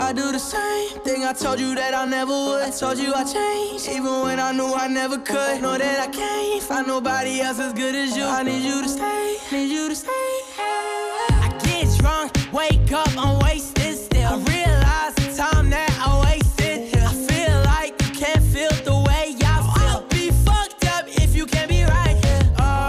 I do the same thing I told you that I never would. I told you I changed, even when I knew I never could. Know that I can't find nobody else as good as you. I need you to stay, need you to stay. I get drunk, wake up, I'm wasted still. I realize the time that I wasted here. I feel like you can't feel the way I feel. I'll be fucked up if you can't be right here.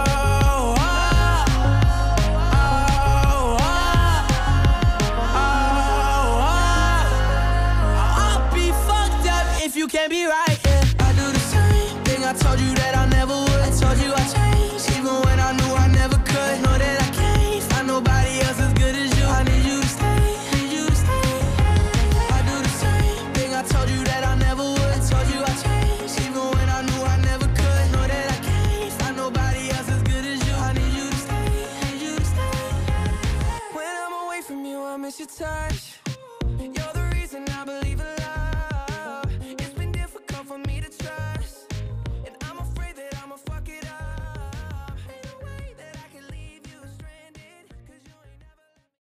I'll be fucked up if you can't be right here. I do the same thing I told you that I never would. I told you I changed, even when I knew I never could. Know that I can't find nobody else as good as you. I need you to stay, need you to stay. I do the same thing I told you that I never would. I told you I changed, even when I knew I never could. Know that I can't find nobody else as good as you. I need you to stay, need you to stay. When I'm away from you, I miss your touch.